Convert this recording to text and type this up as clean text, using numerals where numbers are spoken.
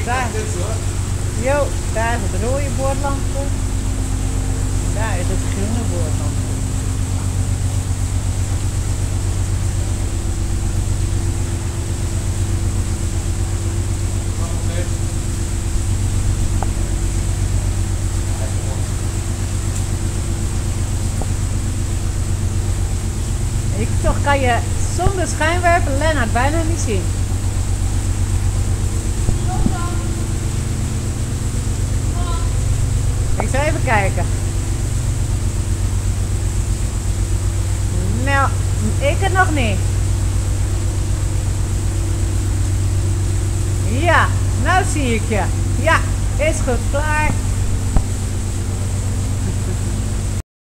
Daar. Jo, daar is het rode boordlampje. Daar is het groene boordlampje. Toch kan je zonder schijnwerper Lennart bijna niet zien. Ik zal even kijken. Nou, ik het nog niet. Ja, nou zie ik je. Ja, is goed, klaar.